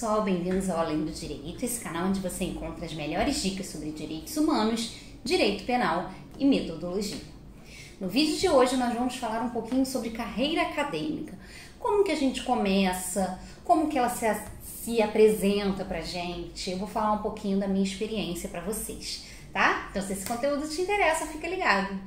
pessoal, bem-vindos ao Além do Direito, esse canal onde você encontra as melhores dicas sobre direitos humanos, direito penal e metodologia. No vídeo de hoje nós vamos falar um pouquinho sobre carreira acadêmica, como que a gente começa, como que ela se apresenta pra gente. Eu vou falar um pouquinho da minha experiência para vocês, tá? Então se esse conteúdo te interessa, fica ligado.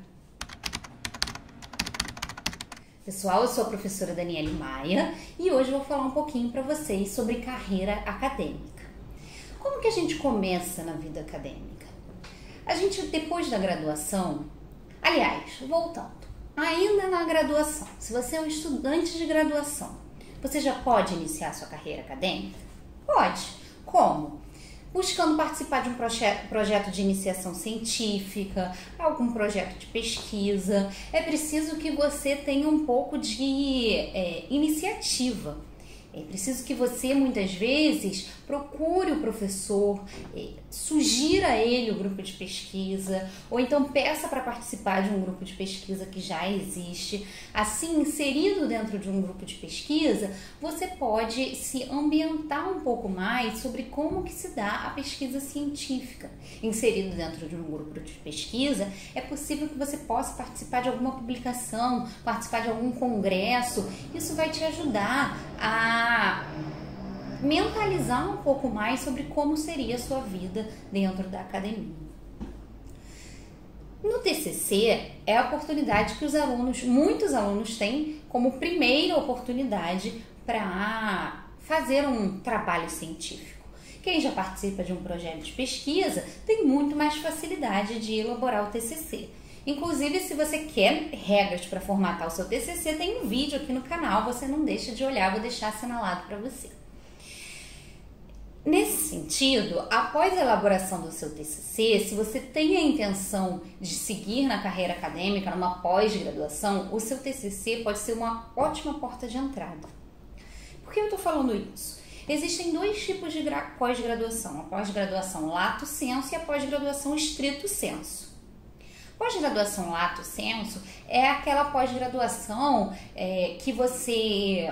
Pessoal, eu sou a professora Daniele Maia e hoje eu vou falar um pouquinho para vocês sobre carreira acadêmica. Como que a gente começa na vida acadêmica? A gente, depois da graduação, aliás, voltando, ainda na graduação, se você é um estudante de graduação, você já pode iniciar sua carreira acadêmica? Pode. Como? Buscando participar de um projeto de iniciação científica, algum projeto de pesquisa. É preciso que você tenha um pouco de iniciativa. É preciso que você, muitas vezes, procure o professor, sugira a ele o grupo de pesquisa, ou então peça para participar de um grupo de pesquisa que já existe. Assim, inserido dentro de um grupo de pesquisa, você pode se ambientar um pouco mais sobre como que se dá a pesquisa científica. Inserido dentro de um grupo de pesquisa, é possível que você possa participar de alguma publicação, participar de algum congresso. Isso vai te ajudar a mentalizar um pouco mais sobre como seria a sua vida dentro da academia. No TCC é a oportunidade que muitos alunos têm como primeira oportunidade para fazer um trabalho científico. Quem já participa de um projeto de pesquisa tem muito mais facilidade de elaborar o TCC. Inclusive, se você quer regras para formatar o seu TCC, tem um vídeo aqui no canal, você não deixa de olhar, vou deixar assinalado para você. Nesse sentido, após a elaboração do seu TCC, se você tem a intenção de seguir na carreira acadêmica, numa pós-graduação, o seu TCC pode ser uma ótima porta de entrada. Por que eu estou falando isso? Existem dois tipos de pós-graduação, a pós-graduação lato sensu e a pós-graduação stricto sensu. Pós-graduação lato sensu é aquela pós-graduação que você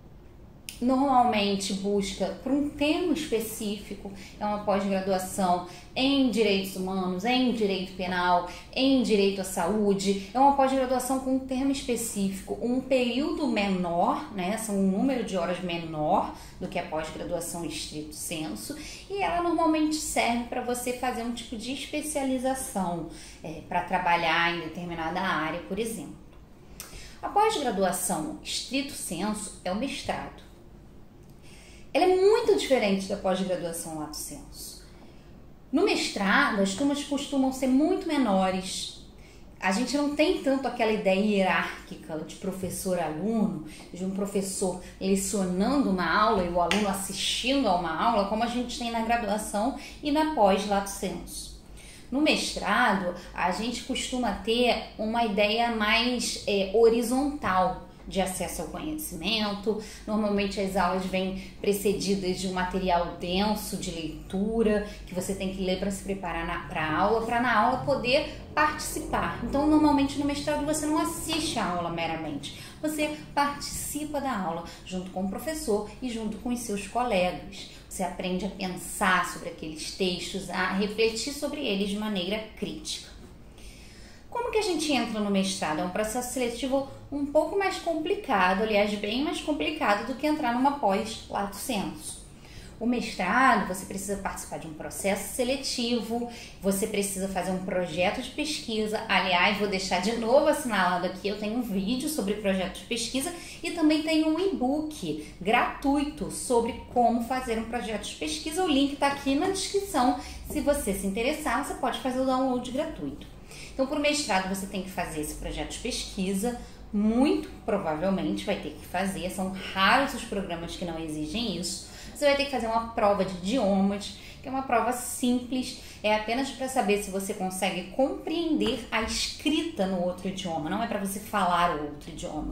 normalmente busca por um tema específico. É uma pós-graduação em direitos humanos, em direito penal, em direito à saúde. É uma pós-graduação com um tema específico, um período menor, né? São um número de horas menor do que a pós-graduação stricto sensu, e ela normalmente serve para você fazer um tipo de especialização, para trabalhar em determinada área, por exemplo. A pós-graduação stricto sensu é o mestrado. Ela é muito diferente da pós-graduação lato sensu. No mestrado, as turmas costumam ser muito menores. A gente não tem tanto aquela ideia hierárquica de professor-aluno, de um professor lecionando uma aula e o aluno assistindo a uma aula, como a gente tem na graduação e na pós-lato sensu. No mestrado, a gente costuma ter uma ideia mais horizontal de acesso ao conhecimento. Normalmente as aulas vêm precedidas de um material denso de leitura que você tem que ler para se preparar para a aula, para na aula poder participar. Então, normalmente no mestrado você não assiste a aula meramente, você participa da aula junto com o professor e junto com os seus colegas. Você aprende a pensar sobre aqueles textos, a refletir sobre eles de maneira crítica. Como que a gente entra no mestrado? É um processo seletivo um pouco mais complicado, aliás, bem mais complicado do que entrar numa pós-lato sensu. O mestrado, você precisa participar de um processo seletivo, você precisa fazer um projeto de pesquisa. Aliás, vou deixar de novo assinalado aqui, eu tenho um vídeo sobre projeto de pesquisa e também tenho um e-book gratuito sobre como fazer um projeto de pesquisa. O link está aqui na descrição. Se você se interessar, você pode fazer o download gratuito. Então, para o mestrado, você tem que fazer esse projeto de pesquisa, muito provavelmente vai ter que fazer, são raros os programas que não exigem isso. Você vai ter que fazer uma prova de idiomas, que é uma prova simples, é apenas para saber se você consegue compreender a escrita no outro idioma, não é para você falar o outro idioma.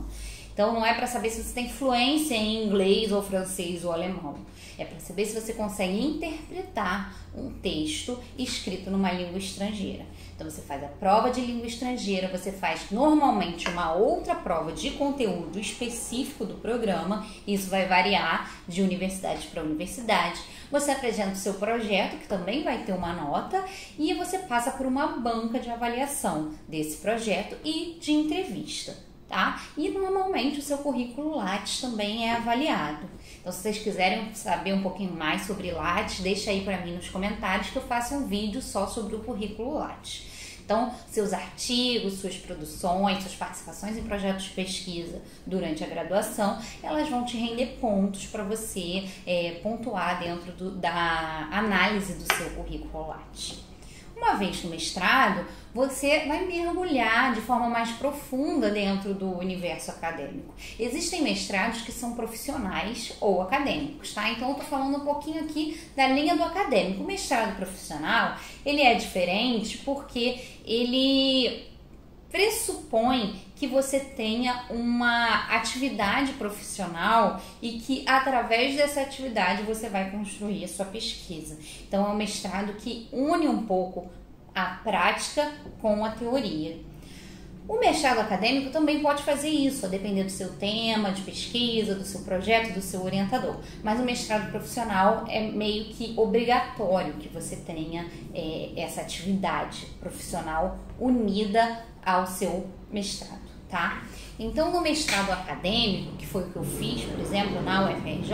Então não é para saber se você tem fluência em inglês ou francês ou alemão. É para saber se você consegue interpretar um texto escrito numa língua estrangeira. Então você faz a prova de língua estrangeira, você faz normalmente uma outra prova de conteúdo específico do programa, isso vai variar de universidade para universidade. Você apresenta o seu projeto, que também vai ter uma nota, e você passa por uma banca de avaliação desse projeto e de entrevista, tá? E normalmente o seu currículo Lattes também é avaliado. Então, se vocês quiserem saber um pouquinho mais sobre Lattes, deixa aí para mim nos comentários que eu faço um vídeo só sobre o currículo Lattes. Então, seus artigos, suas produções, suas participações em projetos de pesquisa durante a graduação, elas vão te render pontos para você pontuar dentro da análise do seu currículo Lattes. Uma vez no mestrado, você vai mergulhar de forma mais profunda dentro do universo acadêmico. Existem mestrados que são profissionais ou acadêmicos, tá? Então eu tô falando um pouquinho aqui da linha do acadêmico. O mestrado profissional, ele é diferente porque ele pressupõe que você tenha uma atividade profissional e que através dessa atividade você vai construir a sua pesquisa. Então é um mestrado que une um pouco a prática com a teoria. O mestrado acadêmico também pode fazer isso, a depender do seu tema de pesquisa, do seu projeto, do seu orientador. Mas o mestrado profissional é meio que obrigatório que você tenha essa atividade profissional unida ao seu mestrado, tá? Então, no mestrado acadêmico, que foi o que eu fiz, por exemplo, na UFRJ,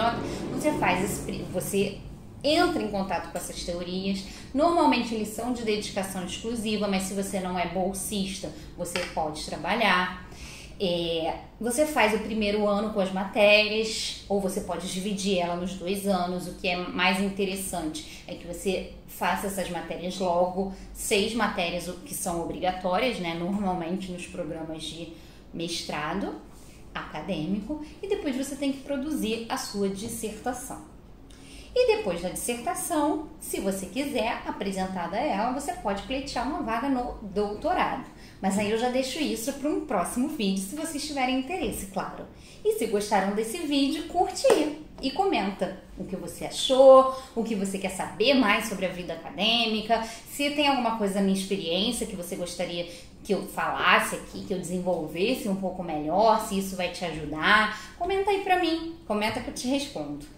você entra em contato com essas teorias. Normalmente eles são de dedicação exclusiva, mas se você não é bolsista, você pode trabalhar. Você faz o primeiro ano com as matérias, ou você pode dividir ela nos 2 anos. O que é mais interessante é que você faça essas matérias logo, 6 matérias que são obrigatórias, né, normalmente nos programas de mestrado acadêmico, e depois você tem que produzir a sua dissertação. E depois da dissertação, se você quiser, apresentada ela, você pode pleitear uma vaga no doutorado. Mas aí eu já deixo isso para um próximo vídeo, se vocês tiverem interesse, claro. E se gostaram desse vídeo, curte aí e comenta o que você achou, o que você quer saber mais sobre a vida acadêmica, se tem alguma coisa da minha experiência que você gostaria que eu falasse aqui, que eu desenvolvesse um pouco melhor, se isso vai te ajudar. Comenta aí pra mim, comenta que eu te respondo.